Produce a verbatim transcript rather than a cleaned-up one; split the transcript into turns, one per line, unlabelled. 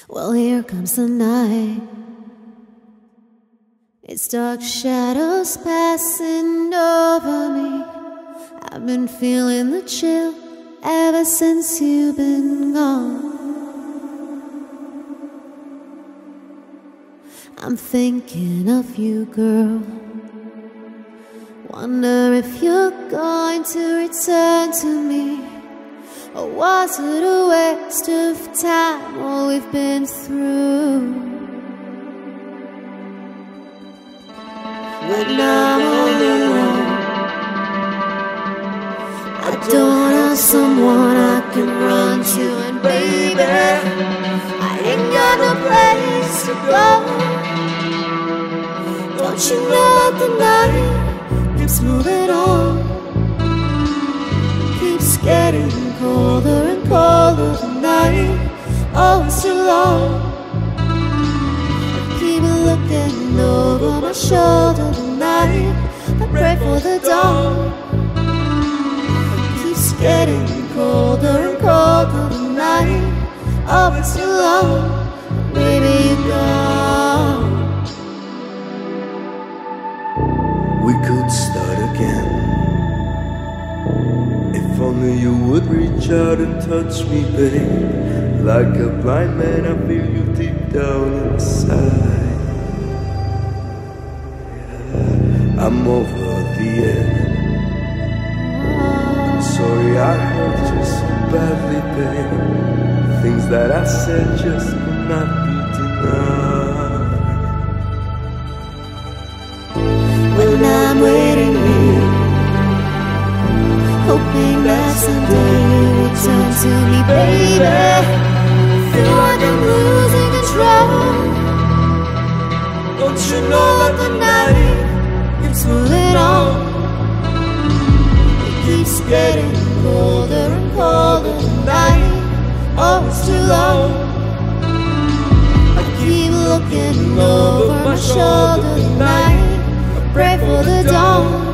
Well, here comes the night. It's dark shadows passing over me. I've been feeling the chill ever since you've been gone. I'm thinking of you, girl. Wonder if you're going to return to me, or was it a waste of time, all we've been through? When I'm all alone, I don't have someone I can run to, and baby, I ain't got no place to go. Don't you know that the night keeps moving on, keeps getting colder and colder. The night, oh, it's too long. I keep looking over my shoulder. The night, I pray for the dawn. It keeps getting colder and colder. The night, oh, it's too long. Baby, you're gone.
We could start again. If only you would reach out and touch me, babe. Like a blind man, I feel you deep down inside. I'm over the end. I'm sorry I hurt you so badly, babe. Things that I said just could not be denied.
When I'm waiting here, hoping that someday you return to me, baby. I feel like I'm losing control. Don't you know that the night keeps moving on? It keeps getting colder and colder. The night, oh, it's too long. I keep looking over my shoulder. The night, I pray for the dawn.